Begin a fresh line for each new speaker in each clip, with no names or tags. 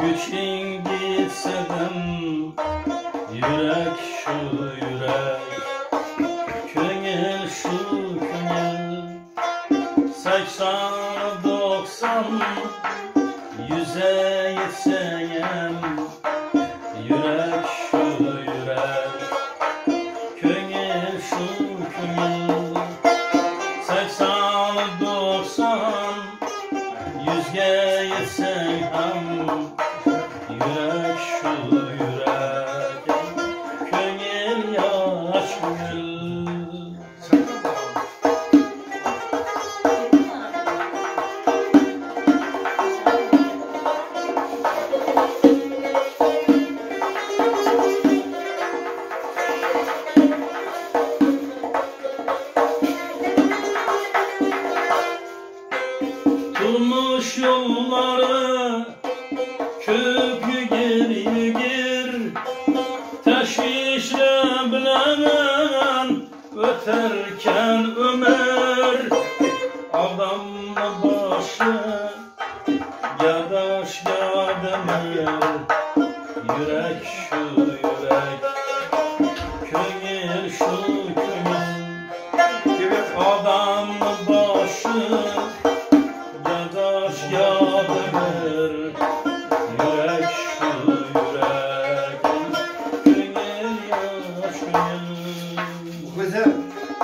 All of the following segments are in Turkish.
Güçün gitsedim yürek şu yürek, köngül şu köngül. 80-90 yüze yetseyem, yürek şu yürek, köngül şu köngül. 80-90 yüzge yetseyem, yürek şu yürek, köngül yaş gül. Tutmuş yolları köpü gir, teşvişle bilen öterken ömer. Adamla başı yadaş yademir, yürek şu yürek, köngül şu köngül. Adamla başı yadaş yademir, yürek şu yürek, köngül yaş köngül.
Güzel.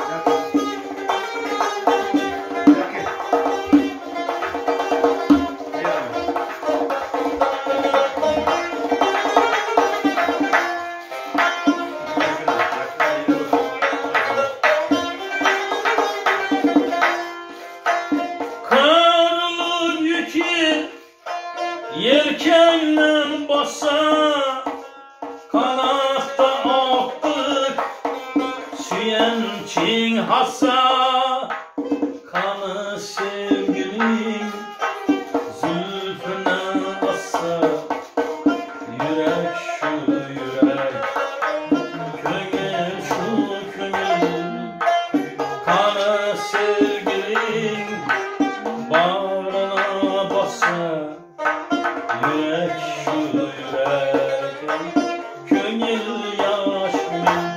Karlı yükü yelkenle bassa, kanatta attık süyençin hassa. Kanı sevgilim zülfüne bassa, yürek şu yürek, köngül şu köngül. Kanı sevgilim bağrına bassa, yürek şu yürek, köngül yaş gül.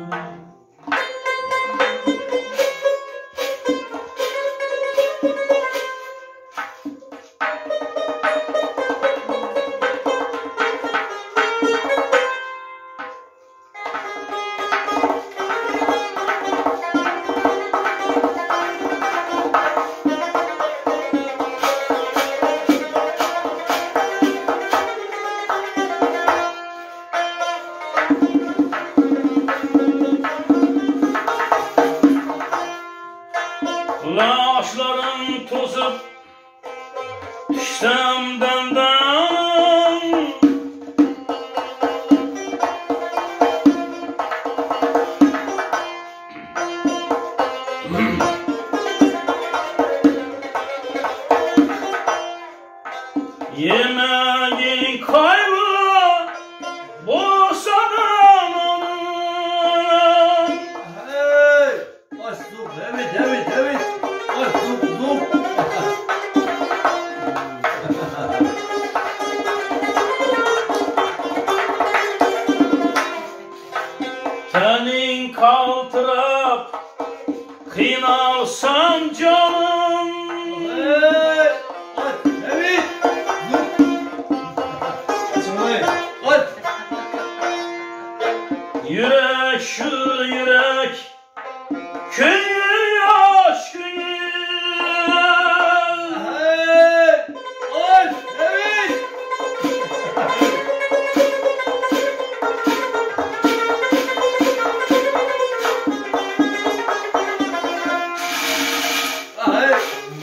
Laşların tozup düşsem benden, yemeğin kaybı boşadan onun.
Hey! Aç dur, evet. Aç dur.
Tenin kaltırap kıynalsam canım,
Hey! Aç, evet. Aç.
yürek şu yürek, köngül yaş köngül.
Hey! Aç, evet. Hey!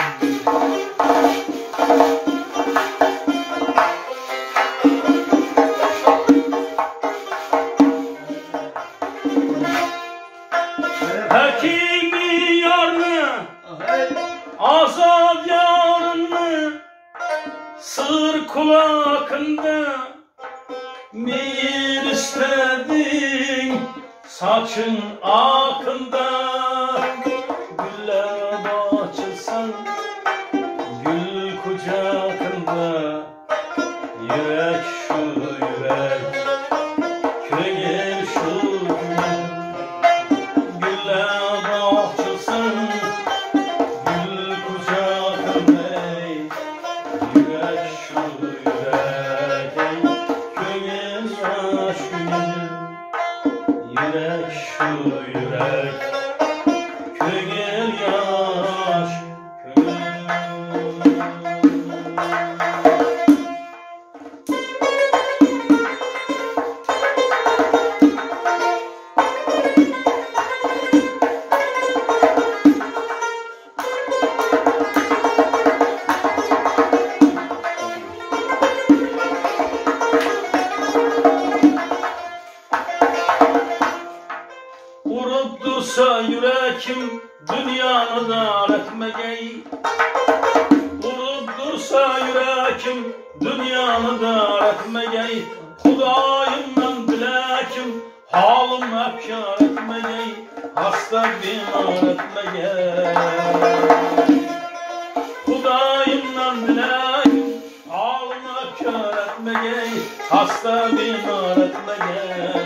Hekimi yarını,
Hey!
azap yarını, sır kulakında meyil istedin, saçın akında. Güller açılsan gül kucağında, yürek şu yürek köyül yaş köyül. Vurup dursa yürekim dünyanı dar etmegey. Vurup dursa yürekim dünyanı dar etmegey. Hudayımdan dilekim halım efkar etmegey. Hasta bimar etmegey. Hudayımdan dilekim halım efkar etmegey. Hasta bimar etmegey.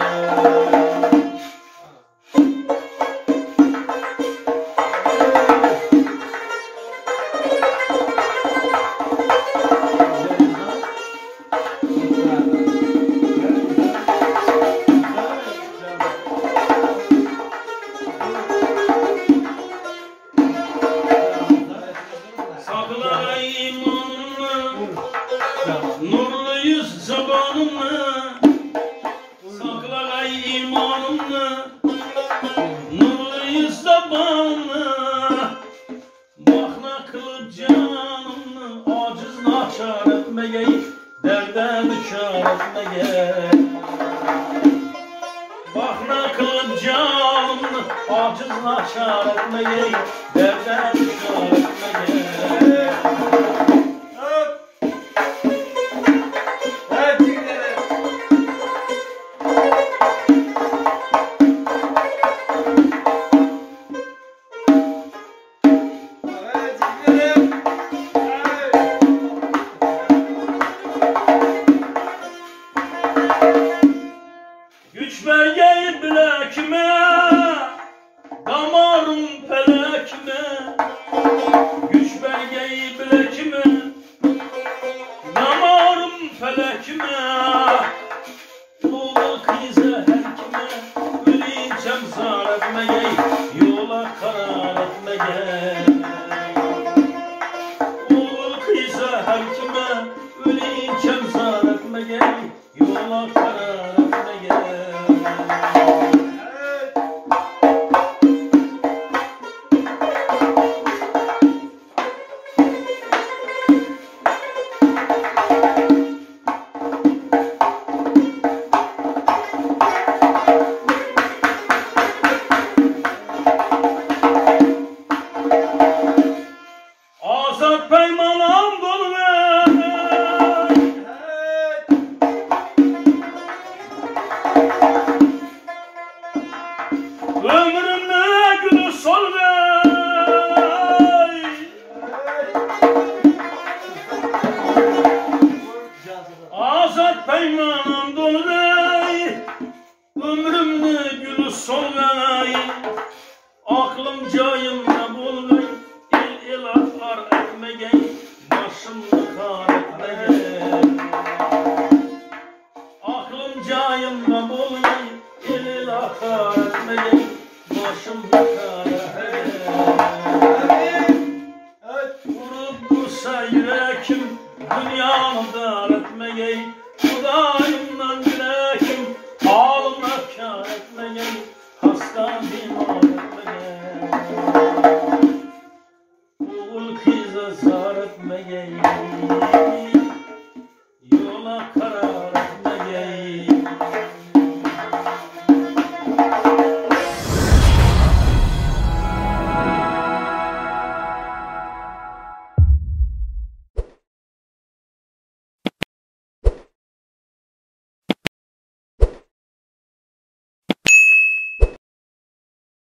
Sakla imanını, nurlu yüz zabanını. Sakla imanını, nurlu yüz zabanını. Bakna kılıp canını, aciz naçar etmegey. Derde düşar etmegey. Bakna kılıp canını, aciz naçar etmegey. Derde düşar etmegey. Güç belgeyi bilekime, damarım pelekime. Güç belgeyi bilekime, damarım pelekime. Yola kıyıza her kime, üleyeceğim zar etmegey. Yola karar etmegey. Yola kıyıza her kime, üleyeceğim zar etmegey. Yola karar etmegey. Azat peymanım dolu ömrümde gülü sol Azat peymanım dolu ömrümde gülü sol aklım cayımda bulgay. El akar etmegey, başımda kar etmegey. Aklım cayımda bulgay. El akar etmegey, başımda kar etmegey. Vurup dursa yürekim dünyanı dar etmegey. Hudayımdan dilekim halım efkar etmegey. Hasta bimar etmegey. Oğul kıza zar etmegey. Yola karar etmegey.